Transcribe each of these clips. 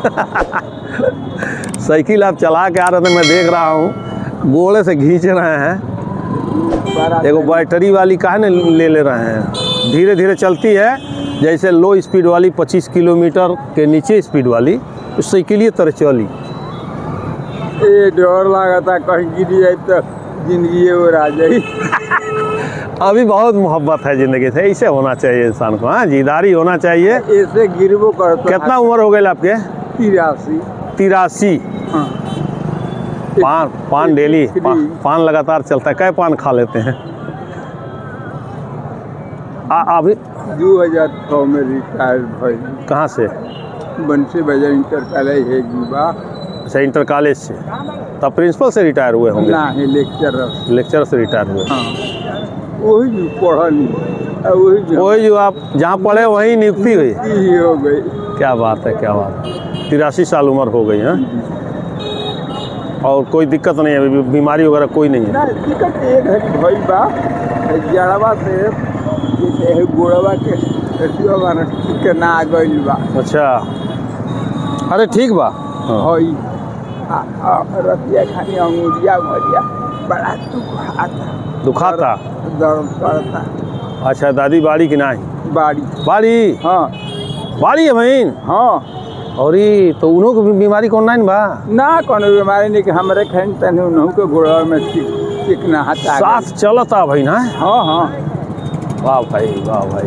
Cycle आप चला के आ रहे थे, मैं देख रहा हूँ गोले से खींच रहे हैं। देखो बैटरी वाली काहे न ले रहे हैं, धीरे धीरे चलती है जैसे लो स्पीड वाली 25 किलोमीटर के नीचे स्पीड वाली उस साइकिल तरह चली। ये डर लगा था कहीं गिर जाए तो जिंदगी और आ जाए। अभी बहुत मोहब्बत है ज़िंदगी से, ऐसे होना चाहिए इंसान को। हाँ, जिदारी होना चाहिए। ऐसे गिरबो करता। कितना उम्र हो गई आपके? 83। हाँ। पान डेली पान लगातार चलता है। कै पान खा लेते हैं? अभी 2006 में रिटायर भाई। कहाँ से? बंसी बाजार इंटर कॉलेज है युवा। अच्छा, इंटर कॉलेज से। तब प्रिंसिपल से रिटायर हुए होंगे? नहीं, लेक्चरर से रिटायर हुए। हाँ, वही जो पढ़ा नहीं, वही जो आप जहाँ पढ़े वहीं नियुक्ति हुई हो गई। क्या बात है, क्या बात है। 83 साल उम्र हो गई है। और कोई दिक्कत नहीं है, बीमारी वगैरह कोई नहीं है? दिक्कत एक है भाई बा जड़वा से गोड़वा के ना आ गई बा। अच्छा, अरे ठीक बा। भाई रतिया खानी अंगूरिया बड़ा दुखाता, दर्द करता। अच्छा, दादी बाड़ी की नहीं? बाड़ी हाँ, बाड़ी है बहन। हाँ, और ये तो उन्हों को बीमारी कौन नहीं बा? ना कोनो बीमारी नहीं कि हमारे खान तने उन्हों के घोड़ा में चिकना हटा साथ चलता भाई ना? हाँ हाँ। वाह भाई, वाह भाई।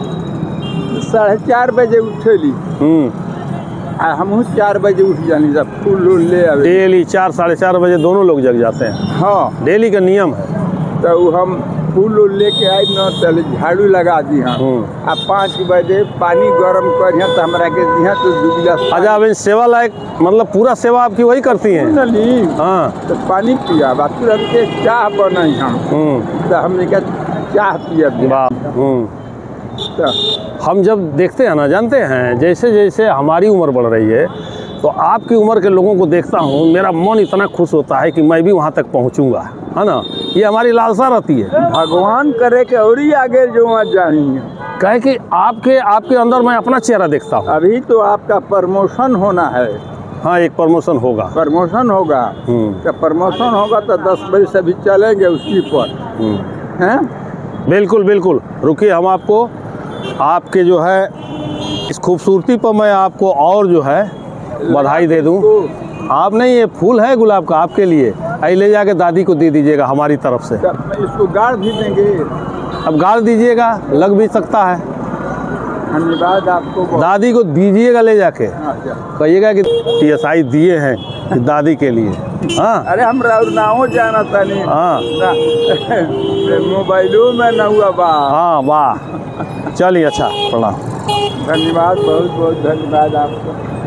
4:30 बजे उठेली। हम 4 बजे उठ जानी, जब फूल ले आवे। डेली 4 साढ़े 4 बजे दोनों लोग जग जाते हैं? हाँ, डेली का नियम है। तो हम फूल लेके आए न, चले झाड़ू लगा दी। हाँ, आ 5 बजे पानी गर्म करिए तो हमरा के दिया तो दुबिया। अच्छा, अब सेवा लायक मतलब पूरा सेवा आपकी वही करती हैं? हाँ, तो पानी पिया बाकी के चाह बनाई हम। तो हमने क्या चाह पिया। तो हम जब देखते हैं ना, जानते हैं जैसे जैसे हमारी उम्र बढ़ रही है तो आपकी उम्र के लोगों को देखता हूँ, मेरा मन इतना खुश होता है कि मैं भी वहाँ तक पहुँचूँगा, है ना। ये हमारी लालसा रहती है। भगवान करे कि और ही आगे जो वहाँ जाएंगे। कहे कि आपके अंदर मैं अपना चेहरा देखता हूँ। अभी तो आपका प्रमोशन होना है। हाँ, एक प्रमोशन होगा। तो प्रमोशन होगा तो 10 बजे से भी चलेंगे उसी पर। हैं? बिल्कुल बिल्कुल, रुकिए, हम आपके जो है इस खूबसूरती पर मैं आपको और जो है बधाई दे दूं। आप नहीं, ये फूल है गुलाब का आपके लिए, आई ले जाके दादी को दे दीजिएगा हमारी तरफ से। इसको गाड़ भी देंगे। अब गाड़ दीजिएगा, लग भी सकता है। धन्यवाद आपको। दादी को दीजिएगा ले जाके, कहिएगा कि TSI दिए हैं दादी के लिए। हाँ, अरे हम नाव जाना था नहीं। हाँ, मोबाइलों में न हुआ बा। हाँ, वाह, चलिए, अच्छा, प्रणाम। धन्यवाद, बहुत बहुत धन्यवाद आपको।